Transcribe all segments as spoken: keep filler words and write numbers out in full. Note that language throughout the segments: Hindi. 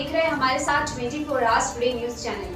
देख रहे हैं हमारे साथ twenty four hours today news channel.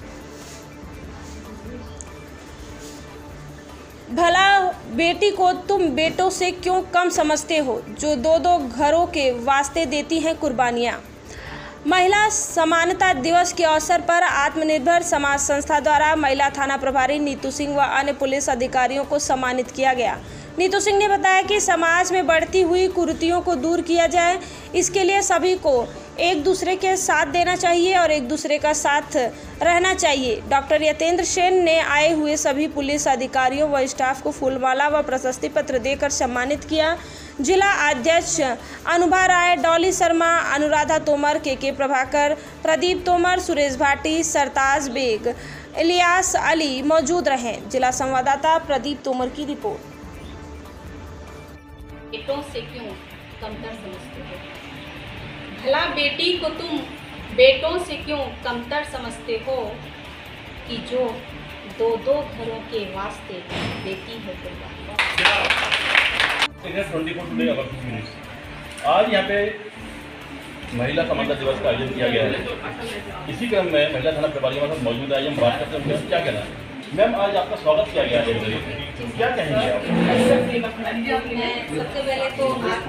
भला बेटी को तुम बेटों से क्यों कम समझते हो, जो दो दो घरों के वास्ते देती हैं कुर्बानियाँ। महिला समानता दिवस के अवसर पर आत्मनिर्भर समाज संस्था द्वारा महिला थाना प्रभारी नीतू सिंह व अन्य पुलिस अधिकारियों को सम्मानित किया गया। नीतू सिंह ने बताया कि समाज में बढ़ती हुई कुरीतियों को दूर किया जाए, इसके लिए सभी को एक दूसरे के साथ देना चाहिए और एक दूसरे का साथ रहना चाहिए। डॉक्टर यतेंद्र सेन ने आए हुए सभी पुलिस अधिकारियों व स्टाफ को फूलमाला व प्रशस्ति पत्र देकर सम्मानित किया। जिला अध्यक्ष अनुभा राय, डॉली शर्मा, अनुराधा तोमर, के के प्रभाकर, प्रदीप तोमर, सुरेश भाटी, सरताज बेग, इलियास अली मौजूद रहे। जिला संवाददाता प्रदीप तोमर की रिपोर्ट। बेटों से क्यों कमतर समझते हो, भला बेटी को तुम बेटों से क्यों कमतर समझते हो, कि जो दो दो घरों के वास्ते देती है कुर्बानी। आज यहाँ पे महिला समानता दिवस का आयोजन किया गया है। इसी क्रम में महिला थाना प्रभारी हमारे साथ मौजूद है। हम बात करते हैं, क्या कहना है मैम, आज आपका स्वागत किया गया है, क्या कहेंगे आप? सबसे पहले तो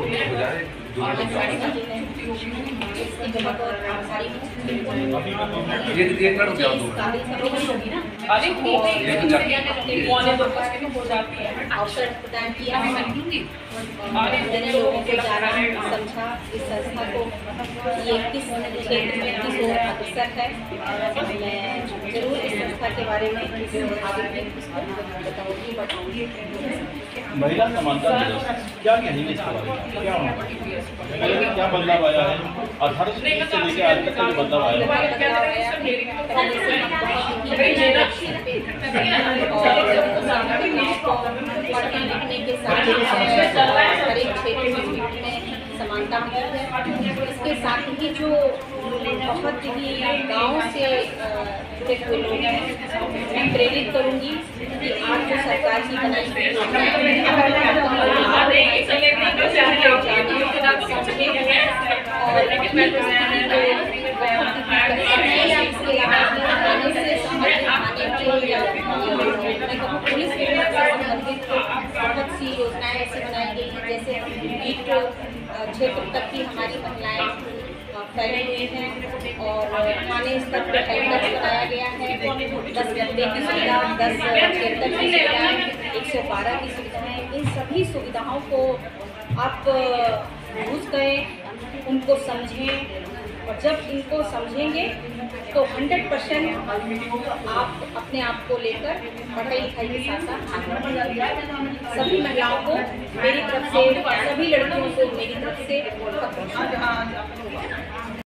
अवसर प्रदान किया, लोगों को जाना समझा इस संस्था को ये किस क्षेत्र में किस अवसर है। मैं जरूर इस संस्था के बारे में बताऊंगी बताऊंगी महिला समानता दिवस क्या कहेंगे इसके बारे में, क्या होना क्या बदलाव आया है, अठारह से लेकर आज तक का बदलाव आया पढ़ने लिखने के साथ हर एक क्षेत्र में समानता है। इसके साथ ही जो बहुत ही गाँव से जुड़े हुए लोग हैं, मैं प्रेरित करूँगी कि आज जो सरकार की बनाई पुलिस विभाग से संबंधित बहुत सी योजनाएं ऐसी बनाई गई हैं, जैसे बीट क्षेत्र तक की हमारी महिलाएं फैली हुई हैं और थाने स्तर पर हेल्प डेस्क बनाया गया है। दस घंटे की सुविधा, दस क्षेत्र की सुविधा, एक सौ बारह की सुविधाएं, इन सभी सुविधाओं को आप घुस गए, उनको समझें, और जब इनको समझेंगे तो हंड्रेड परसेंट आप अपने आप को लेकर पढ़ाई लिखाई के साथ साथ सभी महिलाओं को मेरी तरफ से, सभी लड़कियों को मेरी तरफ से